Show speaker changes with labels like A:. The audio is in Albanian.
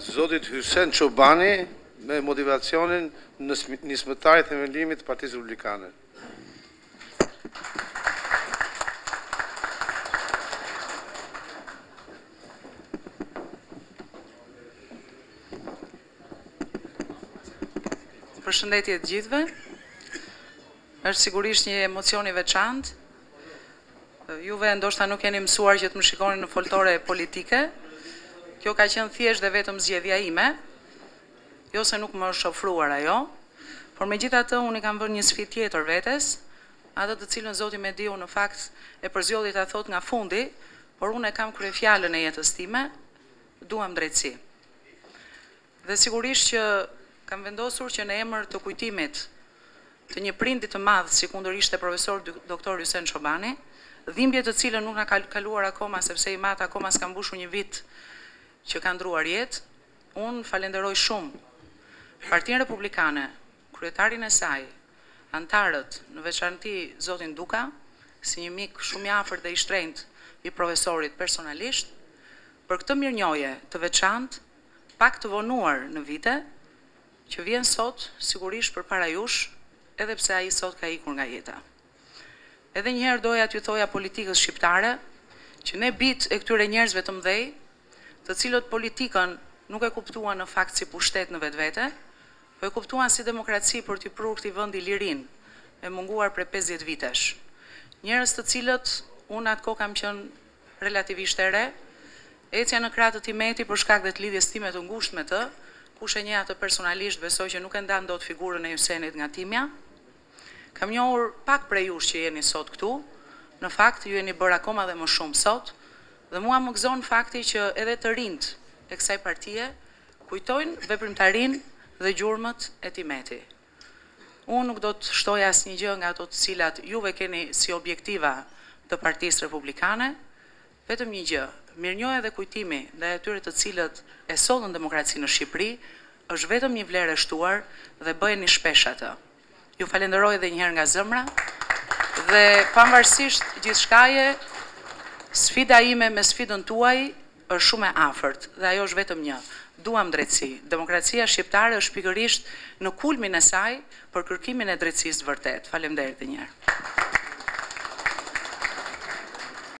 A: zotit Hysen Çobani me motivacionin nismëtarit themelimit të Partisë Republikane.
B: Përshëndetje të gjithëve. Është sigurisht një emocion i veçantë. Juve ndoshta nuk jeni mësuar që të më shikoni në foltore politike. Kjo ka qenë thjesht dhe vetëm zgjedhja ime, jo se nuk më është ofruar ajo, por megjithatë unë i kam vënë një sfidë tjetër vetes, atë të cilën Zoti më diu në fakt e përzgjodhi ta thot nga fundi, por unë e kam kryefjalën e jetës time, duam drejtësi. Dhe sigurisht që kam vendosur që në emër të kujtimit të një prindi të madh si kundër ishte profesor doktor Hysen Çobani, dhimbje të cilën nuk na ka kaluar akoma sepse i mat akoma s'ka mbushur një vit që ka ndruar jetë, unë falenderoj shumë Partinë Republikane, kryetarin e saj, antarët, në veçanti zotin Duka, si një mik shumë i afërt dhe i shtrenjtë i profesorit personalisht, për këtë mirënjohje të veçantë, pak të vonuar në vite, që vjen sot sigurisht përpara jush, edhe pse ai sot ka ikur nga jeta. Edhe njëherë doja t'ju thoja politikës shqiptare, që ne bit e këtyre njerëzve të mëdhej, të cilët politikën nuk e kuptuan në fakt si pushtet në vetvete, po e kuptuan si demokraci për t'i prur këtij vendi lirin, e munguar prej 50 vitesh. Njerëz të cilët unë atko kam qenë relativisht e re, ecja në krah të Timeti për shkak të lidhjes time të ngushtë me të, kush e njeh atë personalisht besoj që nuk e ndan dot figurën e Hysenit nga timja. Kam njohur pak prej jush që jeni sot këtu, në fakt ju jeni bërë akoma dhe më shumë sot, dhe mua më gëzon fakti që edhe të rinjt e kësaj partie kujtojnë veprimtarinë dhe gjurmët e Timeti. Unë nuk do të shtoj asnjë gjë nga ato të cilat juve keni si objektiva të Partisë Republikane, vetëm një gjë, mirënjohja dhe kujtimi ndaj atyre të cilët e sollën demokracinë në Shqipëri është vetëm një vlerë e shtuar dhe bëheni shpesh atë. Ju falenderoj edhe një herë nga zemra dhe pavarësisht gjithçkaje, sfida ime me sfidën tuaj është shumë e afërt dhe ajo është vetëm një. Duam drejtësi. Demokracia shqiptare është pikërisht në kulmin e saj për kërkimin e drejtësisë vërtet. Faleminderit edhe një herë.